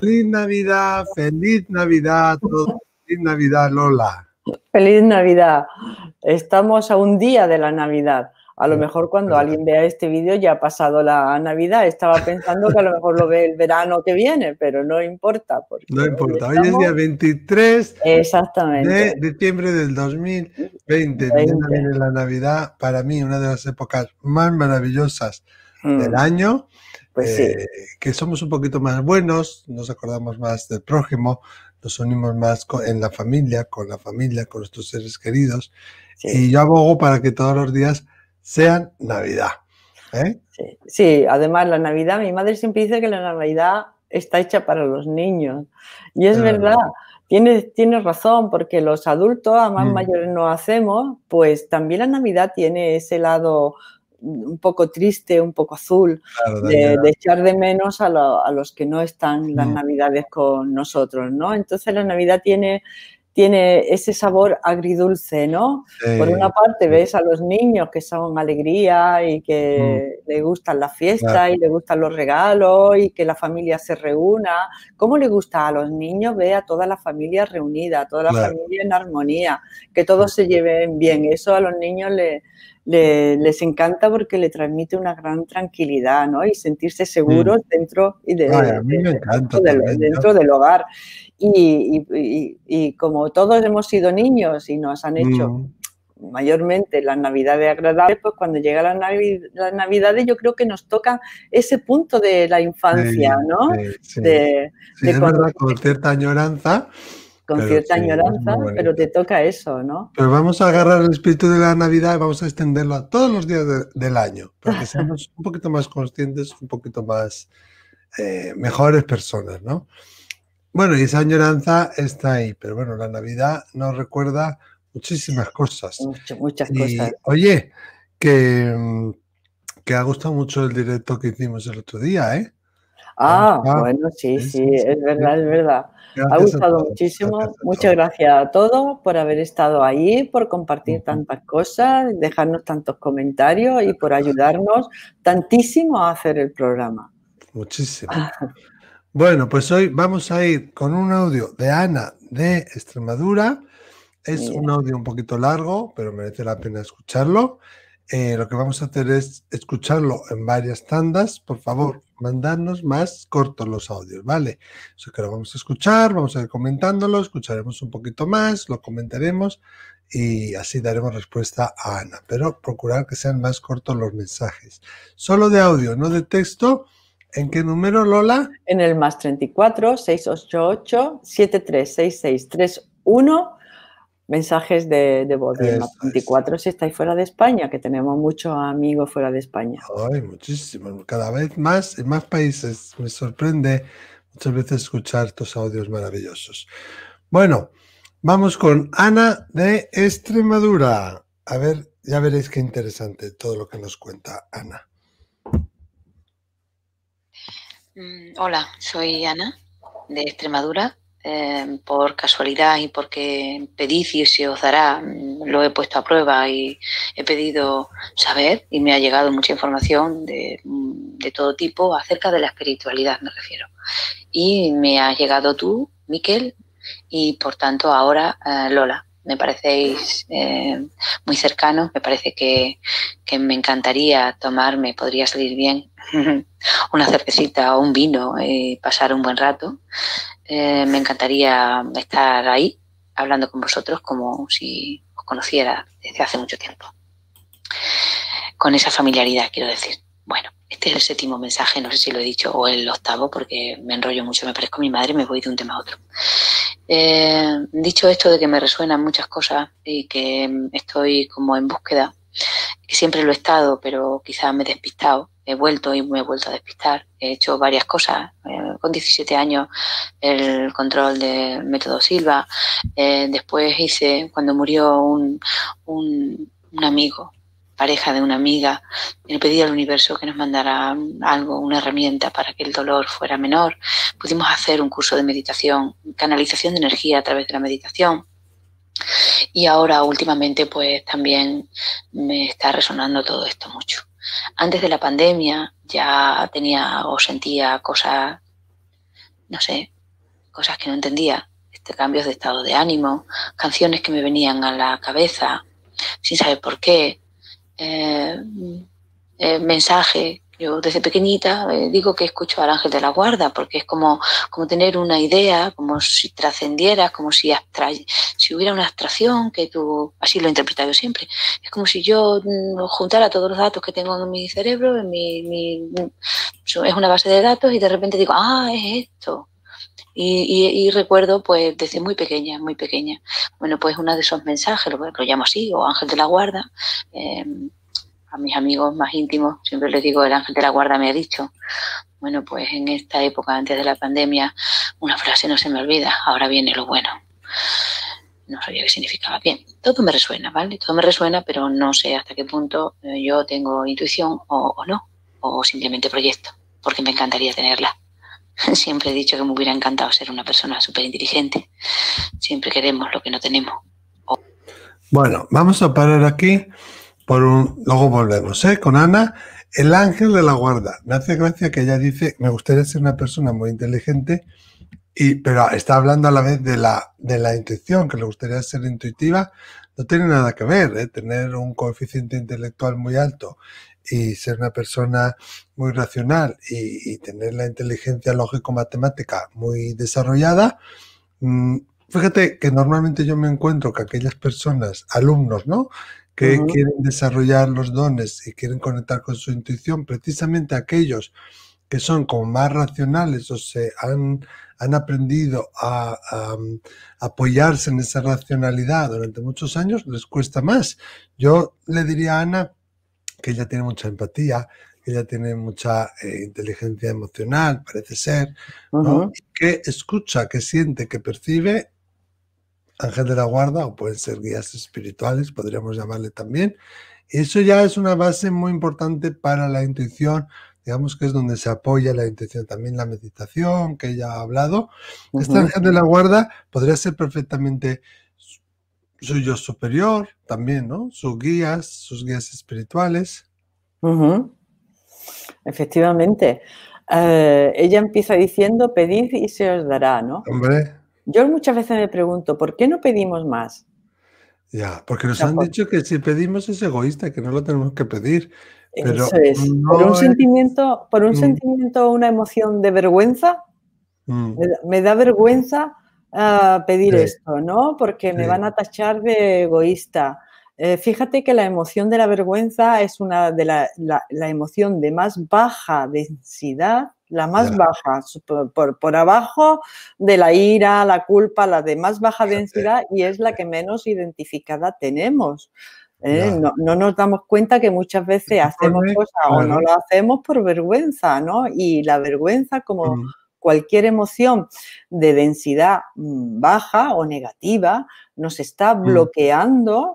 Feliz Navidad a todos, feliz Navidad Lola. Feliz Navidad. Estamos a un día de la Navidad. A lo mejor cuando alguien vea este vídeo ya ha pasado la Navidad. Estaba pensando que a lo mejor lo ve el verano que viene, pero no importa. No importa. Hoy es día 23 Exactamente. de diciembre del 2020. Mañana viene la Navidad. Para mí, una de las épocas más maravillosas del año. Pues sí. Que somos un poquito más buenos, nos acordamos más del prójimo, nos unimos más en la familia, con nuestros seres queridos. Sí. Y yo abogo para que todos los días sean Navidad. Sí, además la Navidad, mi madre siempre dice que la Navidad está hecha para los niños. Y es verdad, tienes razón, porque los adultos, a más mayores nos hacemos, pues también la Navidad tiene ese lado un poco triste, un poco azul, claro, de echar de menos a los que no están las Navidades con nosotros, ¿no? Entonces la Navidad tiene ese sabor agridulce, ¿no? Por una parte ves a los niños que son alegría y que les gustan las fiestas y les gustan los regalos y que la familia se reúna. ¿Cómo le gusta a los niños ver a toda la familia reunida, a toda la familia en armonía, que todos se lleven bien? Eso a los niños les encanta porque le transmite una gran tranquilidad, ¿no? Y sentirse seguros dentro del hogar. Y como todos hemos sido niños y nos han hecho mayormente las Navidades agradables, pues cuando llega las Navidades yo creo que nos toca ese punto de la infancia, ¿no? Sí, es verdad, con cierta añoranza. Con cierta añoranza, pero te toca eso, ¿no? Pero vamos a agarrar el espíritu de la Navidad y vamos a extenderlo a todos los días del año, para que seamos un poquito más conscientes, un poquito más mejores personas, ¿no? Bueno, y esa añoranza está ahí, pero bueno, la Navidad nos recuerda muchísimas cosas. Muchas cosas. Oye, que ha gustado mucho el directo que hicimos el otro día, ¿eh? Bueno, sí, es verdad. Gracias Ha gustado todos, muchísimo. Muchas gracias a todos por haber estado ahí, por compartir tantas cosas, dejarnos tantos comentarios y por ayudarnos tantísimo a hacer el programa. Muchísimo. Bueno, pues hoy vamos a ir con un audio de Ana de Extremadura. Es un audio un poquito largo, pero merece la pena escucharlo. Lo que vamos a hacer es escucharlo en varias tandas. Por favor, mandadnos más cortos los audios, ¿vale? Eso que lo vamos a escuchar, vamos a ir comentándolo, escucharemos un poquito más, lo comentaremos y así daremos respuesta a Ana. Pero procurar que sean más cortos los mensajes. Solo de audio, no de texto. ¿En qué número, Lola? En el +34 688 736631. Mensajes de voz de +34 si estáis fuera de España, que tenemos muchos amigos fuera de España. Ay, muchísimos, cada vez más en más países. Me sorprende muchas veces escuchar estos audios maravillosos. Bueno, vamos con Ana de Extremadura. A ver, ya veréis qué interesante todo lo que nos cuenta Ana. Hola, soy Ana de Extremadura. Por casualidad y porque pedís y se os dará, lo he puesto a prueba y he pedido saber y me ha llegado mucha información de todo tipo acerca de la espiritualidad, me refiero. Y me has llegado tú, Miquel, y por tanto ahora Lola. Me parecéis muy cercanos, me parece que me encantaría tomarme, podría salir bien, una cervecita o un vino y pasar un buen rato. Me encantaría estar ahí hablando con vosotros como si os conociera desde hace mucho tiempo. Con esa familiaridad, quiero decir. Bueno, este es el 7º mensaje, no sé si lo he dicho, o el 8º, porque me enrollo mucho, me parezco a mi madre y me voy de un tema a otro. Dicho esto de que me resuenan muchas cosas y que estoy como en búsqueda, que siempre lo he estado, pero quizás me he despistado, he vuelto y me he vuelto a despistar, he hecho varias cosas, con 17 años el control de método Silva, después hice, cuando murió un amigo, pareja de una amiga, le pedí al universo que nos mandara algo, una herramienta para que el dolor fuera menor. Pudimos hacer un curso de meditación, canalización de energía a través de la meditación. Y ahora últimamente pues también me está resonando todo esto mucho. Antes de la pandemia ya tenía o sentía cosas no sé, cosas que no entendía, cambios de estado de ánimo, canciones que me venían a la cabeza sin saber por qué, mensajes. Yo desde pequeñita digo que escucho al ángel de la guarda porque es como tener una idea, como si trascendieras, como si hubiera una abstracción que tú, así lo he interpretado siempre. Es como si yo juntara todos los datos que tengo en mi cerebro, es una base de datos y de repente digo, es esto. Y recuerdo, pues, desde muy pequeña, bueno, pues uno de esos mensajes, lo llamo así, o ángel de la guarda, a mis amigos más íntimos siempre les digo, el ángel de la guarda me ha dicho. Bueno, pues en esta época, antes de la pandemia, una frase no se me olvida, ahora viene lo bueno. No sabía qué significaba. Bien, todo me resuena, ¿vale? Todo me resuena, pero no sé hasta qué punto yo tengo intuición o no, o simplemente proyecto, porque me encantaría tenerla. Siempre he dicho que me hubiera encantado ser una persona súper inteligente. Siempre queremos lo que no tenemos. Bueno, vamos a parar aquí. Luego volvemos, con Ana, el ángel de la guarda. Me hace gracia que ella dice, me gustaría ser una persona muy inteligente, pero está hablando a la vez de la intuición, que le gustaría ser intuitiva. No tiene nada que ver, tener un coeficiente intelectual muy alto y ser una persona muy racional y tener la inteligencia lógico-matemática muy desarrollada. Fíjate que normalmente yo me encuentro que aquellas personas, alumnos, ¿no?, que quieren desarrollar los dones y quieren conectar con su intuición, precisamente aquellos que son como más racionales o han aprendido a apoyarse en esa racionalidad durante muchos años, les cuesta más. Yo le diría a Ana que ella tiene mucha empatía, que ella tiene mucha inteligencia emocional, parece ser, ¿no? Y que escucha, que siente, que percibe. Ángel de la guarda, o pueden ser guías espirituales, podríamos llamarle también. Y eso ya es una base muy importante para la intuición, digamos que es donde se apoya la intuición. También la meditación, que ella ha hablado. Este ángel de la guarda podría ser perfectamente su yo superior, también, ¿no? Sus guías espirituales. Efectivamente. Ella empieza diciendo, pedid y se os dará, ¿no? Hombre. Yo muchas veces me pregunto, ¿por qué no pedimos más? Ya, porque nos han dicho que si pedimos es egoísta, que no lo tenemos que pedir. Pero eso es. no por un sentimiento, una emoción de vergüenza, me da vergüenza pedir esto, ¿no? Porque me van a tachar de egoísta. Fíjate que la emoción de la vergüenza es una de la emoción de más baja densidad, la más baja, por abajo de la ira, la culpa, la de más baja densidad, y es la que menos identificada tenemos. No nos damos cuenta que muchas veces hacemos cosas o no lo hacemos por vergüenza, ¿no? Y la vergüenza, como cualquier emoción de densidad baja o negativa, nos está bloqueando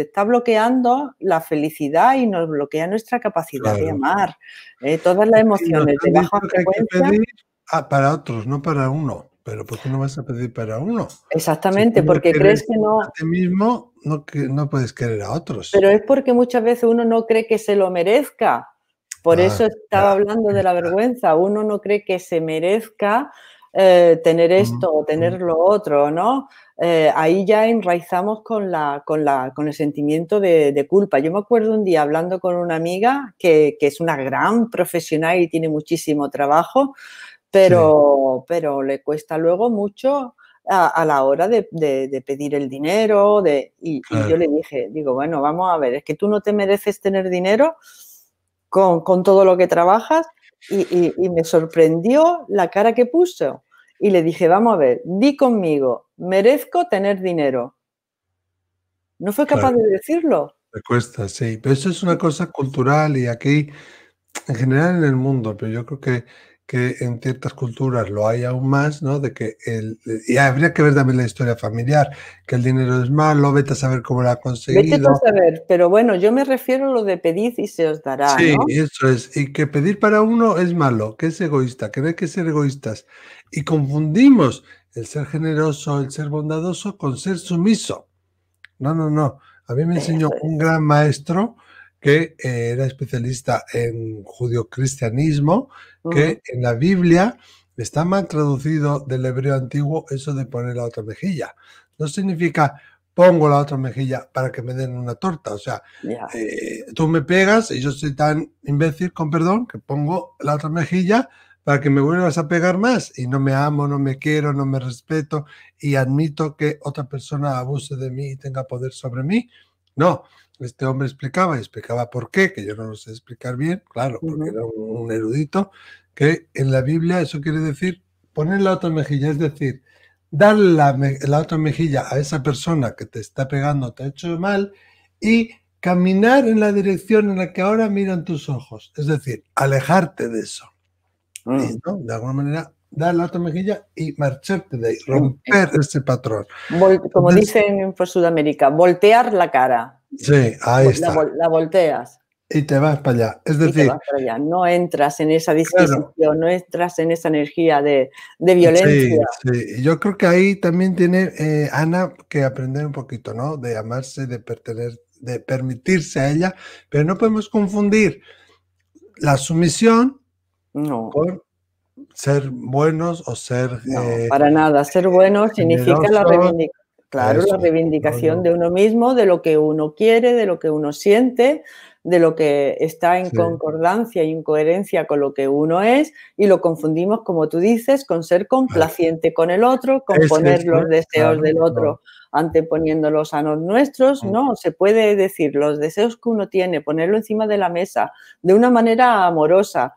la felicidad y nos bloquea nuestra capacidad de amar. Todas las emociones de baja frecuencia. Hay que pedir para otros, no para uno. Pero ¿por qué no vas a pedir para uno? Exactamente, si porque crees que no. A ti mismo no puedes querer a otros. Pero es porque muchas veces uno no cree que se lo merezca. Por eso estaba hablando de la vergüenza. Uno no cree que se merezca tener esto o tener lo otro, ¿no? Ahí ya enraizamos con el sentimiento de culpa. Yo me acuerdo un día hablando con una amiga que es una gran profesional y tiene muchísimo trabajo, pero le cuesta luego mucho a la hora de pedir el dinero. Y yo le dije, bueno, vamos a ver, es que tú no te mereces tener dinero con todo lo que trabajas, y me sorprendió la cara que puso. Y le dije, vamos a ver, di conmigo, merezco tener dinero. No fue capaz de decirlo. Me cuesta, sí. Pero eso es una cosa cultural y aquí, en general en el mundo, pero yo creo que en ciertas culturas lo hay aún más, ¿no? De que y habría que ver también la historia familiar, que el dinero es malo, vete a saber cómo lo ha conseguido. Vete a saber, pero bueno, yo me refiero a lo de pedid y se os dará, sí, ¿no? Eso es. Y que pedir para uno es malo, que es egoísta, que no hay que ser egoístas. Y confundimos el ser generoso, el ser bondadoso con ser sumiso. No. A mí me enseñó un gran maestro que era especialista en judio-cristianismo, que en la Biblia Está mal traducido del hebreo antiguo eso de poner la otra mejilla. No significa pongo la otra mejilla para que me den una torta. O sea, tú me pegas y yo soy tan imbécil, con perdón, que pongo la otra mejilla para que me vuelvas a pegar más. Y no me amo, no me quiero, no me respeto y admito que otra persona abuse de mí y tenga poder sobre mí. No, este hombre explicaba por qué, que yo no lo sé explicar bien, claro, porque era un erudito, que en la Biblia eso quiere decir poner la otra mejilla, es decir, darle la otra mejilla a esa persona que te está pegando, te ha hecho mal, y caminar en la dirección en la que ahora miran tus ojos, es decir, alejarte de eso. Y, ¿no? De alguna manera, dar la otra mejilla y marcharte de ahí, romper ese patrón. Como dicen por Sudamérica, voltear la cara. Sí, ahí está. La volteas. Y te vas para allá. Es decir, para allá. No entras en esa disquisición, claro, no entras en esa energía de violencia. Sí, sí. Yo creo que ahí también tiene Ana que aprender un poquito, ¿no? De amarse, de pertenecer, de permitirse a ella, pero no podemos confundir la sumisión con ser buenos o ser... No, para nada. Ser bueno significa la reivindicación de uno mismo, de lo que uno quiere, de lo que uno siente, de lo que está en concordancia y en coherencia con lo que uno es, y lo confundimos, como tú dices, con ser complaciente con el otro, con poner los deseos del otro anteponiéndolos a los nuestros. No, se puede decir los deseos que uno tiene, ponerlo encima de la mesa de una manera amorosa,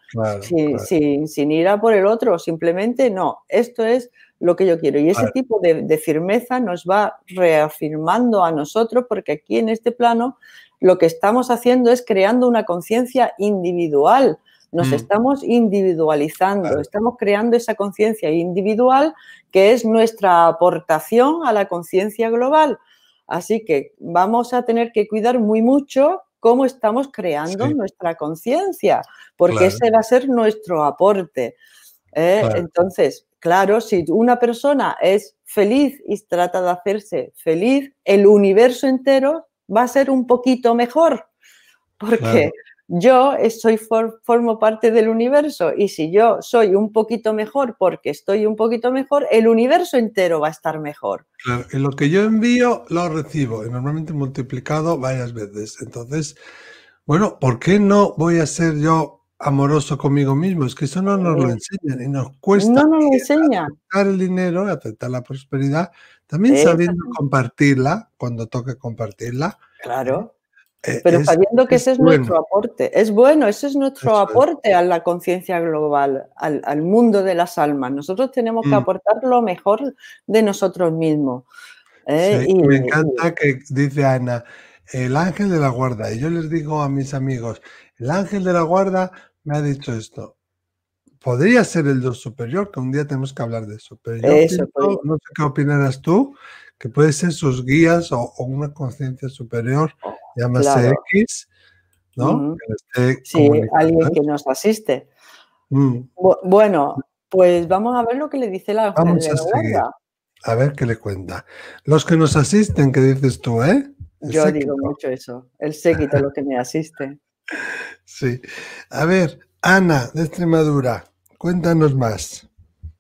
sin ir a por el otro, simplemente no, esto es lo que yo quiero. Y ese tipo de firmeza nos va reafirmando a nosotros, porque aquí en este plano lo que estamos haciendo es creando una conciencia individual. Nos estamos individualizando, estamos creando esa conciencia individual que es nuestra aportación a la conciencia global. Así que vamos a tener que cuidar muy mucho cómo estamos creando nuestra conciencia, porque ese va a ser nuestro aporte. Entonces, claro, si una persona es feliz y trata de hacerse feliz, el universo entero va a ser un poquito mejor, porque yo formo parte del universo, y si yo soy un poquito mejor porque estoy un poquito mejor, el universo entero va a estar mejor. Claro, y lo que yo envío lo recibo, y normalmente multiplicado varias veces. Entonces, bueno, ¿por qué no voy a ser yo amoroso conmigo mismo? Es que eso no nos lo enseñan y nos cuesta. No nos lo enseñan. Aceptar el dinero, aceptar la prosperidad, también sabiendo compartirla cuando toque compartirla. Claro. Pero sabiendo que ese es nuestro aporte. Es bueno, ese es nuestro aporte a la conciencia global, al mundo de las almas. Nosotros tenemos que aportar lo mejor de nosotros mismos. Sí, me encanta que dice Ana, el ángel de la guarda. Y yo les digo a mis amigos, el ángel de la guarda me ha dicho esto. Podría ser el Dios superior, que un día tenemos que hablar de eso. Pero yo pienso, no sé qué opinarás tú, que puede ser sus guías o una conciencia superior, llámase X, ¿no? Sí, alguien que nos asiste. Bueno, pues vamos a ver lo que le dice el ángel de la guarda. A ver qué le cuenta. Los que nos asisten, ¿qué dices tú, Yo digo mucho eso, el séquito, lo que me asiste. Sí. A ver, Ana, de Extremadura, cuéntanos más.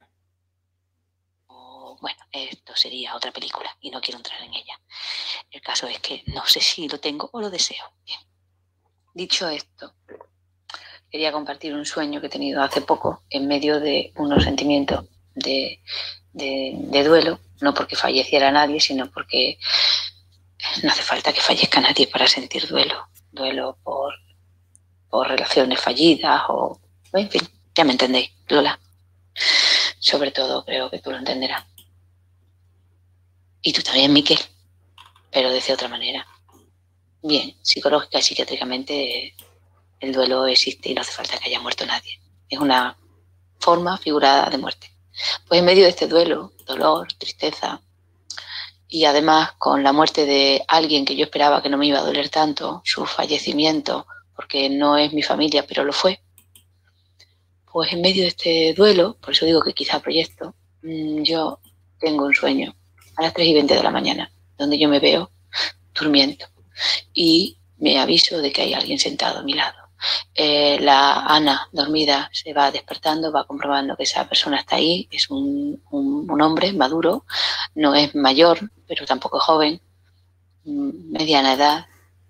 Bueno, esto sería otra película y no quiero entrar en ella. El caso es que no sé si lo tengo o lo deseo. Bien. Dicho esto, quería compartir un sueño que he tenido hace poco en medio de unos sentimientos de duelo, no porque falleciera nadie, sino porque no hace falta que fallezca nadie para sentir duelo por relaciones fallidas o, en fin, ya me entendéis, Lola. Sobre todo creo que tú lo entenderás. Y tú también, Miquel, pero de otra manera. Bien, psicológica y psiquiátricamente el duelo existe y no hace falta que haya muerto nadie. Es una forma figurada de muerte. Pues en medio de este duelo, dolor, tristeza, y además con la muerte de alguien que yo esperaba que no me iba a doler tanto, su fallecimiento, porque no es mi familia, pero lo fue, pues en medio de este duelo, por eso digo que quizá proyecto, yo tengo un sueño a las 3:20 de la mañana, donde yo me veo durmiendo y me aviso de que hay alguien sentado a mi lado. la Ana dormida se va despertando, va comprobando que esa persona está ahí, es un hombre maduro, no es mayor, pero tampoco es joven, mediana edad,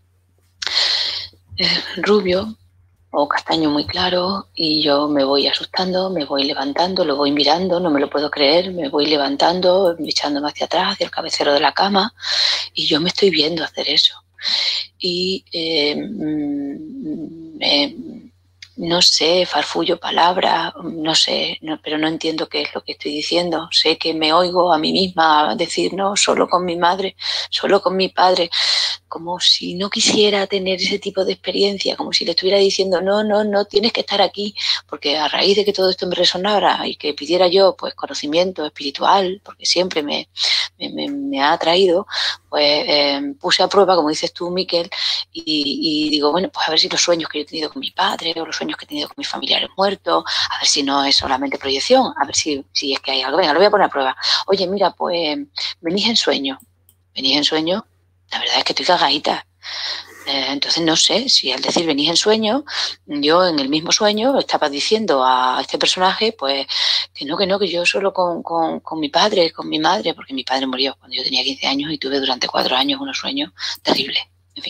rubio o castaño muy claro, y yo me voy asustando, me voy levantando, lo voy mirando, no me lo puedo creer, me voy levantando, echándome hacia atrás, hacia el cabecero de la cama, y yo me estoy viendo hacer eso. Y no sé, farfullo palabras, no sé, pero no entiendo qué es lo que estoy diciendo. Sé que me oigo a mí misma decir, no, solo con mi madre, solo con mi padre, como si no quisiera tener ese tipo de experiencia, como si le estuviera diciendo, no, no, no, tienes que estar aquí, porque a raíz de que todo esto me resonara y que pidiera yo pues conocimiento espiritual, porque siempre me ha atraído, pues puse a prueba, como dices tú, Miquel, y digo, bueno, pues a ver si los sueños que yo he tenido con mi padre o los sueños que he tenido con mis familiares muertos, a ver si no es solamente proyección, a ver si es que hay algo. Venga, lo voy a poner a prueba. Oye, mira, pues venís en sueño, la verdad es que estoy cagadita. Entonces no sé si al decir venís en sueño, yo en el mismo sueño estaba diciendo a este personaje pues que yo solo con mi padre, con mi madre, porque mi padre murió cuando yo tenía 15 años y tuve durante 4 años unos sueños terribles.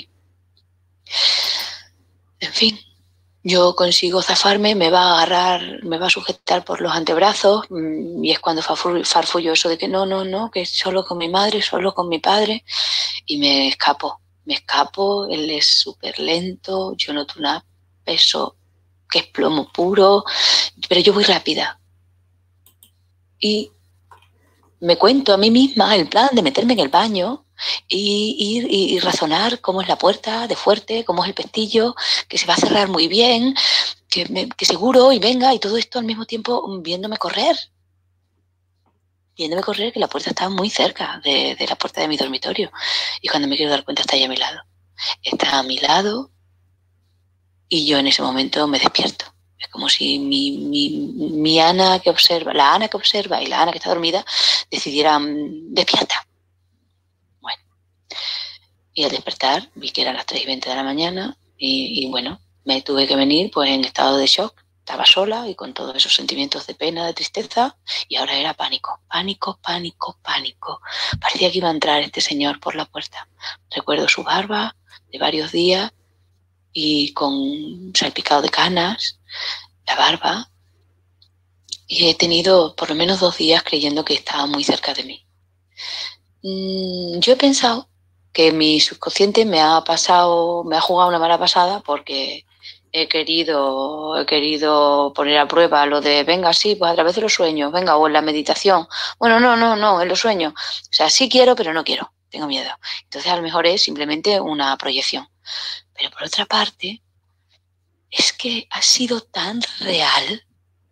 En fin, yo consigo zafarme, me va a agarrar, me va a sujetar por los antebrazos, y es cuando farfullo eso de que no, que solo con mi madre, solo con mi padre, y me escapo, él es súper lento, yo noto un peso que es plomo puro, pero yo voy rápida. Y me cuento a mí misma el plan de meterme en el baño y razonar cómo es la puerta de fuerte, cómo es el pestillo, que se va a cerrar muy bien, que seguro y venga, y todo esto al mismo tiempo viéndome correr, que la puerta está muy cerca de la puerta de mi dormitorio, y cuando me quiero dar cuenta está ahí a mi lado. Está a mi lado y yo en ese momento me despierto. Es como si mi Ana que observa, la Ana que observa y la Ana que está dormida decidieran, despierta. Bueno, y al despertar vi que eran las 3:20 de la mañana y bueno, me tuve que venir pues en estado de shock. Estaba sola y con todos esos sentimientos de pena, de tristeza, y ahora era pánico. Parecía que iba a entrar este señor por la puerta. Recuerdo su barba de varios días y con salpicado de canas, la barba, y he tenido por lo menos 2 días creyendo que estaba muy cerca de mí. Yo he pensado que mi subconsciente me ha jugado una mala pasada porque he querido poner a prueba lo de, venga, sí, pues a través de los sueños, venga, o en la meditación. Bueno, no, en los sueños. O sea, sí quiero, pero no quiero, tengo miedo. Entonces a lo mejor es simplemente una proyección. Pero por otra parte, es que ha sido tan real,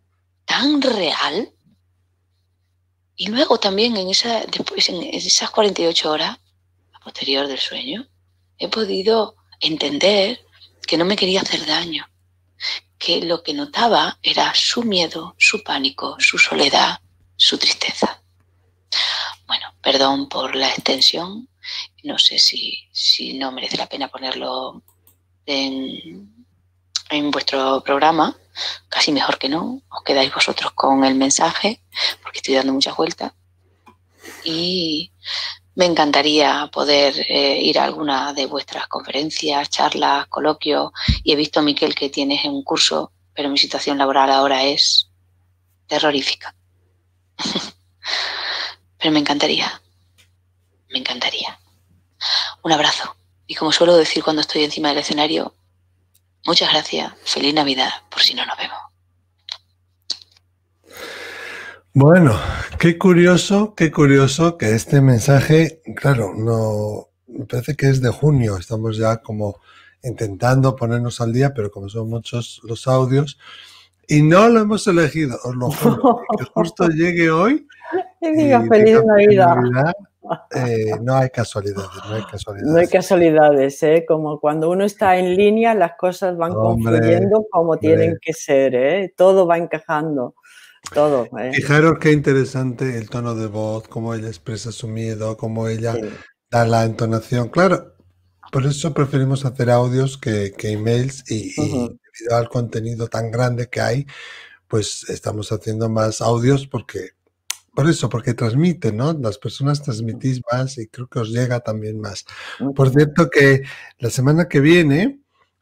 y luego también después en esas 48 horas a posterior del sueño, he podido entender que no me quería hacer daño, que lo que notaba era su miedo, su pánico, su soledad, su tristeza. Bueno, perdón por la extensión, no sé si no merece la pena ponerlo en vuestro programa, casi mejor que no, os quedáis vosotros con el mensaje, porque estoy dando muchas vueltas. Y me encantaría poder ir a alguna de vuestras conferencias, charlas, coloquios, y he visto, Miquel, que tienes un curso, pero mi situación laboral ahora es terrorífica. Pero me encantaría. Un abrazo. Y como suelo decir cuando estoy encima del escenario, muchas gracias, feliz Navidad, por si no nos vemos. Bueno, qué curioso que este mensaje, claro, no, me parece que es de junio, estamos ya como intentando ponernos al día, pero como son muchos los audios, y no lo hemos elegido, os lo juro, que justo llegue hoy y diga feliz Navidad. No hay casualidades. No hay casualidades, ¿eh? Como cuando uno está en línea, las cosas van confluyendo como tienen que ser, ¿eh? Todo va encajando. Todo. Fijaros qué interesante el tono de voz, cómo ella expresa su miedo, cómo ella da la entonación. Claro, por eso preferimos hacer audios que emails y debido al contenido tan grande que hay, pues estamos haciendo más audios porque transmiten, ¿no? Las personas transmitís más y creo que os llega también más. Por cierto que la semana que viene,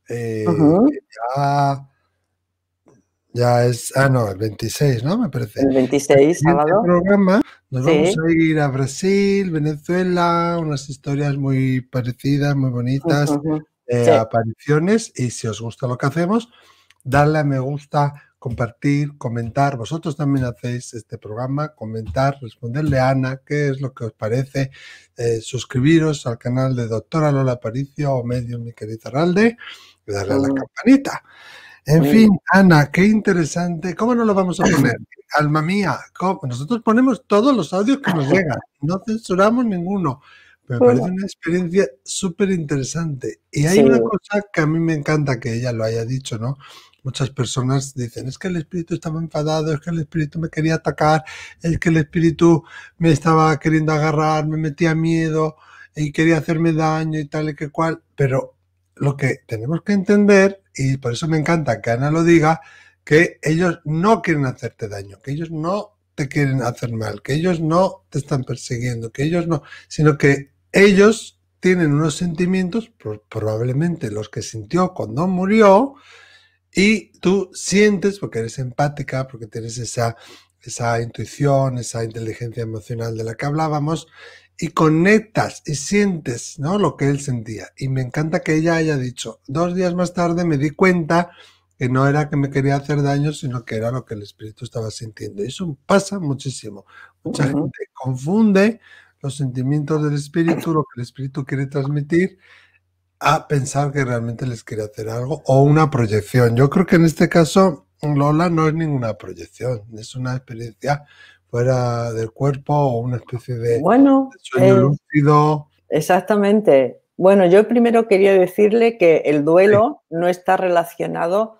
ya es, no, el 26, ¿no? Me parece. El 26, sábado. Programa nos vamos a ir a Brasil, Venezuela, unas historias muy parecidas, muy bonitas, apariciones, y si os gusta lo que hacemos, darle a me gusta, compartir, comentar. Vosotros también hacéis este programa, comentar, responderle a Ana qué es lo que os parece, suscribiros al canal de Doctora Lola Aparicio o Medium Miquel Izarralde y darle a la campanita. En fin, Ana, qué interesante. ¿Cómo no lo vamos a poner? Alma mía, nosotros ponemos todos los audios que nos llegan, no censuramos ninguno. Me parece una experiencia súper interesante. Y hay una cosa que a mí me encanta que ella lo haya dicho, ¿no? Muchas personas dicen, es que el espíritu estaba enfadado, es que el espíritu me quería atacar, es que el espíritu me estaba queriendo agarrar, me metía miedo y quería hacerme daño y tal y que cual. Pero lo que tenemos que entender, y por eso me encanta que Ana lo diga, que ellos no quieren hacerte daño, que ellos no te quieren hacer mal, que ellos no te están persiguiendo, que ellos no, sino que ellos tienen unos sentimientos, probablemente los que sintió cuando murió, y tú sientes, porque eres empática, porque tienes esa intuición, esa inteligencia emocional de la que hablábamos, y conectas y sientes, ¿no?, lo que él sentía. Y me encanta que ella haya dicho, 2 días más tarde me di cuenta que no era que me quería hacer daño, sino que era lo que el espíritu estaba sintiendo. Y eso pasa muchísimo. Mucha gente confunde los sentimientos del espíritu, lo que el espíritu quiere transmitir, a pensar que realmente les quiere hacer algo o una proyección. Yo creo que en este caso Lola no es ninguna proyección, es una experiencia fuera del cuerpo o una especie de sueño lúcido. Exactamente. Bueno, yo primero quería decirle que el duelo no está relacionado,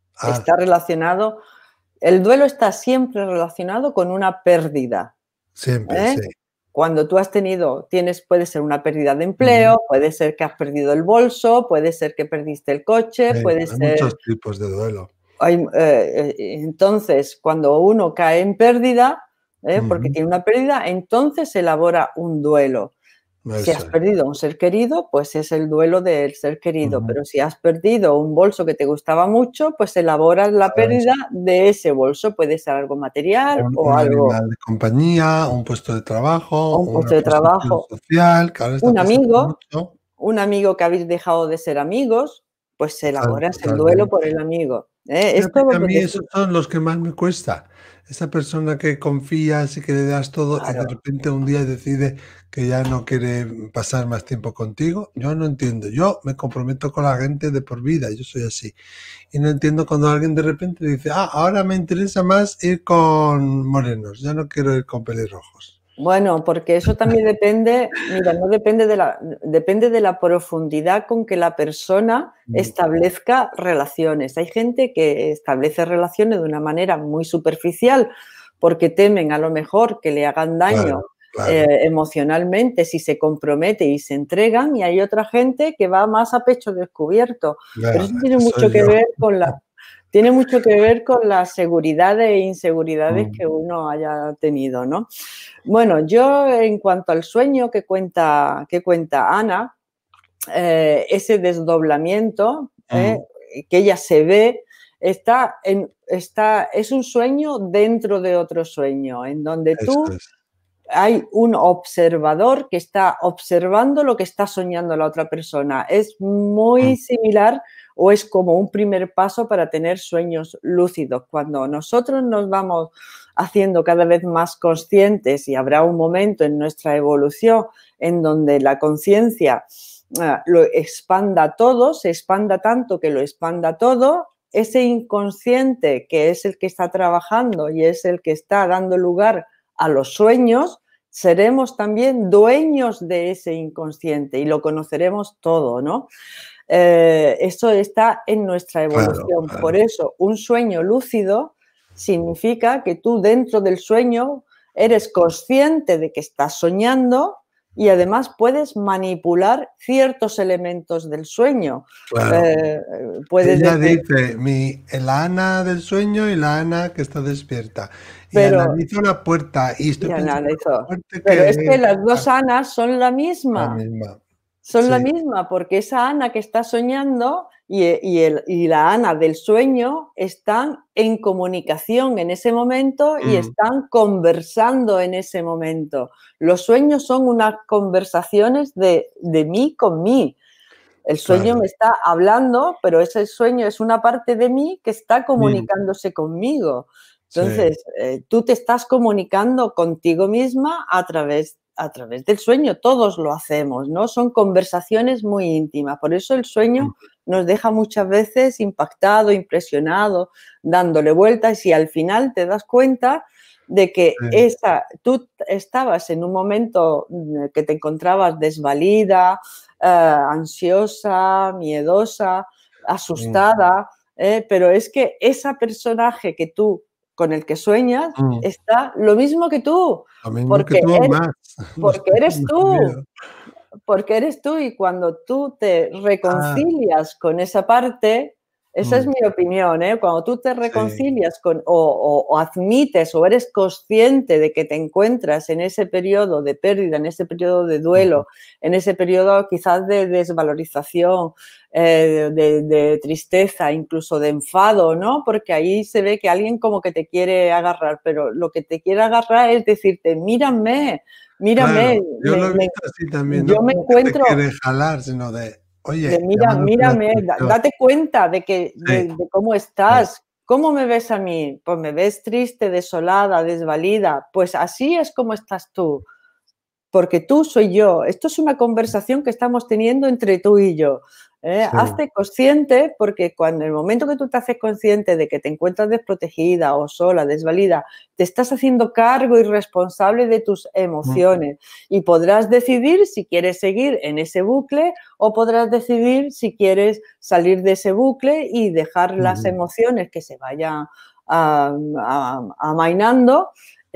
el duelo está siempre relacionado con una pérdida. Siempre, sí. Cuando tú puede ser una pérdida de empleo, puede ser que has perdido el bolso, puede ser que perdiste el coche, puede ser... Hay muchos tipos de duelo. Entonces, cuando uno cae en pérdida, porque tiene una pérdida, entonces se elabora un duelo. Si has perdido un ser querido, pues es el duelo del ser querido, pero si has perdido un bolso que te gustaba mucho, pues elaboras la pérdida de ese bolso. Puede ser algo material o un algo... animal de compañía, un puesto de trabajo, un puesto de trabajo, social, que ahora está un amigo que habéis dejado de ser amigos, pues elaboras el duelo por el amigo. A mí esos son los que más me cuesta. Esa persona que confías y que le das todo y de repente un día decide que ya no quiere pasar más tiempo contigo. Yo no entiendo. Yo me comprometo con la gente de por vida. Yo soy así. Y no entiendo cuando alguien de repente dice, ahora me interesa más ir con morenos. Ya no quiero ir con pelirrojos. Bueno, porque eso también depende, mira, no depende depende de la profundidad con que la persona establezca relaciones. Hay gente que establece relaciones de una manera muy superficial porque temen a lo mejor que le hagan daño emocionalmente si se compromete y se entregan, y hay otra gente que va más a pecho descubierto. Pero eso tiene mucho que ver con tiene mucho que ver con las seguridades e inseguridades que uno haya tenido, ¿no? Bueno, yo en cuanto al sueño que cuenta Ana, ese desdoblamiento que ella se ve, es un sueño dentro de otro sueño, en donde hay un observador que está observando lo que está soñando la otra persona. Es muy similar, o es como un primer paso para tener sueños lúcidos. Cuando nosotros nos vamos haciendo cada vez más conscientes, y habrá un momento en nuestra evolución en donde la conciencia lo expanda todo, se expanda tanto que lo expanda todo, ese inconsciente que es el que está trabajando y es el que está dando lugar a los sueños, seremos también dueños de ese inconsciente y lo conoceremos todo, ¿no? Eso está en nuestra evolución. Claro. Por eso, un sueño lúcido significa que tú dentro del sueño eres consciente de que estás soñando, y además puedes manipular ciertos elementos del sueño. Claro. Puedes Ella decir, dice, la Ana del sueño y la Ana que está despierta. Y pero, analizo la puerta y estoy pensando en la muerte pero que es que es las dos Anas son la la misma. misma. Son la Sí. misma, porque esa Ana que está soñando y la Ana del sueño están en comunicación en ese momento y están conversando en ese momento. Los sueños son unas conversaciones de mí con mí. El sueño Claro. me está hablando, pero ese sueño es una parte de mí que está comunicándose conmigo. Entonces, tú te estás comunicando contigo misma a través del sueño. Todos lo hacemos, ¿no? Son conversaciones muy íntimas. Por eso el sueño nos deja muchas veces impactado, impresionado, dándole vueltas y al final te das cuenta de que tú estabas en un momento que te encontrabas desvalida, ansiosa, miedosa, asustada, pero es que ese personaje que tú, con el que sueñas, está lo mismo que tú. Lo mismo que tú, más. Porque eres tú. Porque eres tú y cuando tú te reconcilias con esa parte, esa es mi opinión, cuando tú te reconcilias con o admites o eres consciente de que te encuentras en ese periodo de pérdida, en ese periodo de duelo, en ese periodo quizás de desvalorización, de tristeza, incluso de enfado, ¿no? Porque ahí se ve que alguien como que te quiere agarrar, pero lo que te quiere agarrar es decirte, mírame, Claro, yo lo he visto así también, no yo me como que te encuentro quiere jalar, sino de, oye, llamándote la mírame, atención. date cuenta de Sí. cómo estás. ¿Cómo me ves a mí? Pues me ves triste, desolada, desvalida. Pues así es como estás tú. Porque tú soy yo. Esto es una conversación que estamos teniendo entre tú y yo. Hazte consciente, porque cuando en el momento que tú te haces consciente de que te encuentras desprotegida o sola, desvalida, te estás haciendo cargo y responsable de tus emociones y podrás decidir si quieres seguir en ese bucle o podrás decidir si quieres salir de ese bucle y dejar las emociones que se vayan amainando.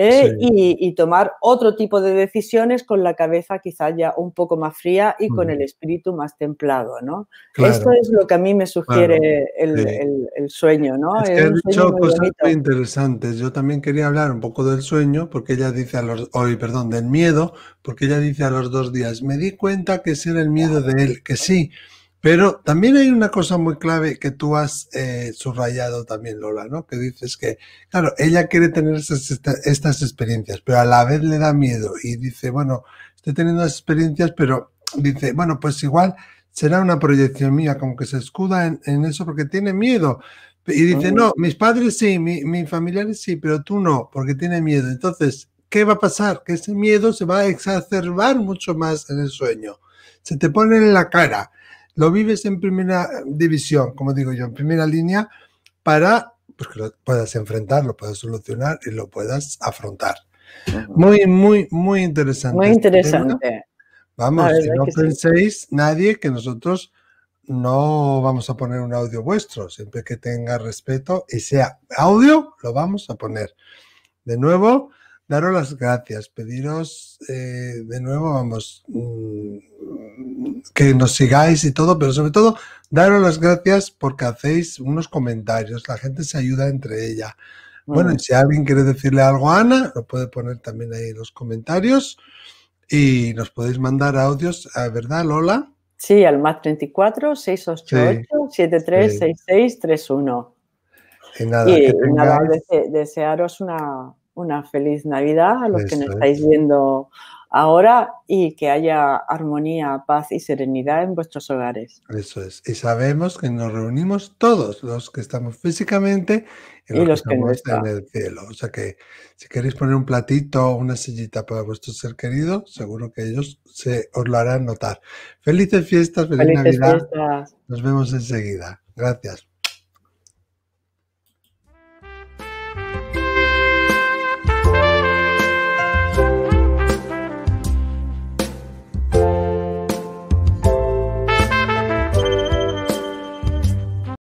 Y tomar otro tipo de decisiones con la cabeza quizá ya un poco más fría y con el espíritu más templado, ¿no? Claro, Esto es lo que a mí me sugiere el sueño, ¿no? Es Es que has un sueño dicho muy cosas bonito. muy interesantes. Yo también quería hablar un poco del sueño, porque ella dice del miedo, porque ella dice a los 2 días, me di cuenta que ese era el miedo de él, que sí. Pero también hay una cosa muy clave que tú has subrayado también, Lola, ¿no? Que dices que, claro, ella quiere tener estas experiencias, pero a la vez le da miedo y dice, bueno, estoy teniendo las experiencias, pero dice, bueno, pues igual será una proyección mía, como que se escuda en eso porque tiene miedo. Y dice, no, mis padres sí, mis familiares sí, pero tú no, porque tiene miedo. Entonces, ¿qué va a pasar? Que ese miedo se va a exacerbar mucho más en el sueño. Se te pone en la cara. Lo vives en primera división, como digo yo, en primera línea, para pues, que lo puedas enfrentar, lo puedas solucionar y lo puedas afrontar. Muy, muy, muy interesante. Muy interesante. Vamos, si no penséis nadie que nosotros no vamos a poner un audio vuestro, siempre que tenga respeto y sea audio, lo vamos a poner. De nuevo, daros las gracias, pediros de nuevo, vamos, que nos sigáis y todo, pero sobre todo, daros las gracias porque hacéis unos comentarios, la gente se ayuda entre ella. Bueno, y si alguien quiere decirle algo a Ana, lo puede poner también ahí en los comentarios y nos podéis mandar audios, ¿verdad, Lola? Sí, al más 34 688 736631. Y nada, que tengáis... desearos una feliz Navidad a los que nos estáis viendo ahora y que haya armonía, paz y serenidad en vuestros hogares. Eso es. Y sabemos que nos reunimos todos los que estamos físicamente y los que estamos en el cielo. O sea que si queréis poner un platito o una sillita para vuestro ser querido, seguro que ellos os lo harán notar. Felices fiestas, feliz Navidad. Fiestas. Nos vemos enseguida. Gracias.